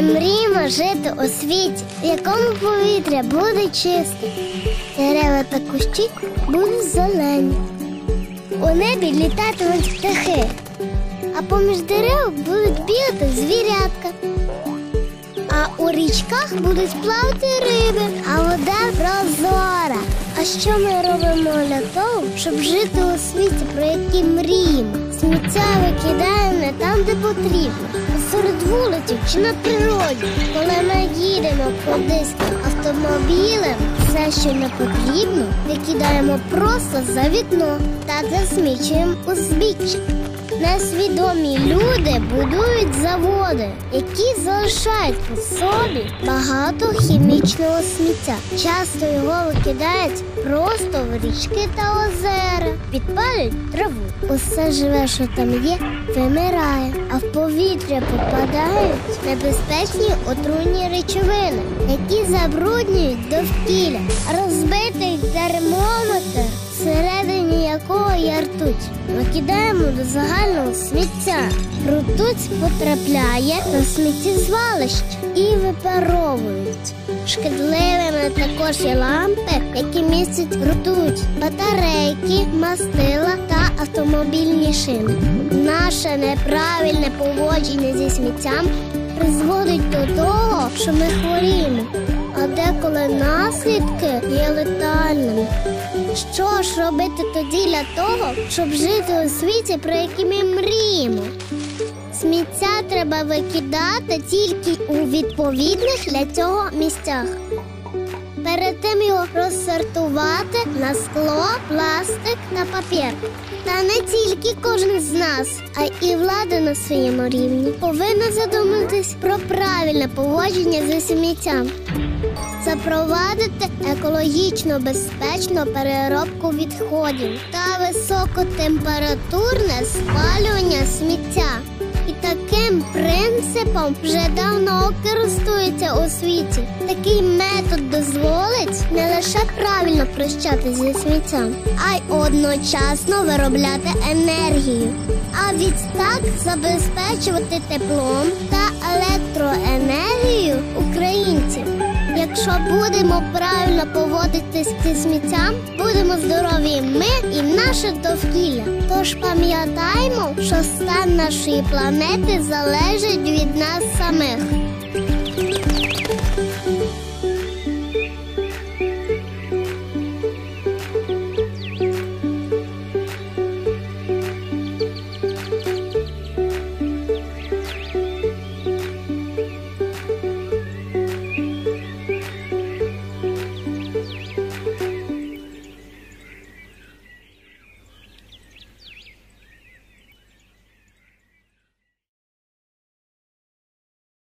мріємо жити у світі, в якому повітря буде чисте, дерева та кущі будуть зелені, у небі літатимуть птахи, а поміж дерев будуть бігати звірятка, а у річках будуть плавати риби, а вода прозора. А що ми робимо для того, щоб жити у світі, про який мріємо? Сміття викидаємо не там, де потрібно, посеред вулиці чи на природі. Коли ми їдемо кудись автомобілем, все, що не потрібно, викидаємо просто за вікно та засмічуємо узбіччя. Несвідомі люди будують заводи, які залишають по собі багато хімічного сміття. Часто його викидають просто в річки та озера, підпалюють траву. Усе живе, що там є, вимирає, а в повітря попадають небезпечні отруйні речовини, які забруднюють довкілля. Розбитий термометр, всередині якого є ртуть, викидаємо до загального сміття. Ртуть потрапляє до сміттєзвалищ і випаровують. Шкідливими також є лампи, які містять ртуть, батарейки, мастила та автомобільні шини. Наше неправильне поводження зі сміттям призводить до того, що ми хворіємо, а деколи наслідки є летальними. Що ж робити тоді для того, щоб жити у світі, про який ми мріємо? Сміття треба викидати тільки у відповідних для цього місцях. Перед тим його розсортувати на скло, пластик та папір. Та не тільки кожен з нас, а і влада на своєму рівні повинна задуматись про правильне поводження зі сміттям. Запровадити екологічно безпечну переробку відходів та високотемпературне спалювання сміття. І таким принципом вже давно користуються у світі. Такий метод дозволить не лише правильно прощатися зі сміттям, а й одночасно виробляти енергію, а відтак забезпечувати теплом та електроенергією українців. Якщо будемо правильно поводитись зі сміттям, будемо здорові ми і наше довкілля. Тож пам'ятаймо, що стан нашої планети залежить від нас самих.